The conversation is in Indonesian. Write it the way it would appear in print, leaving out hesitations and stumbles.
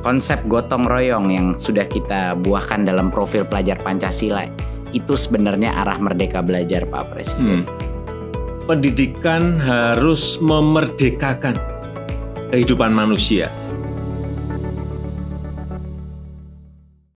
konsep gotong royong yang sudah kita buahkan dalam profil pelajar Pancasila itu sebenarnya arah merdeka belajar, Pak Presiden. Pendidikan harus memerdekakan kehidupan manusia.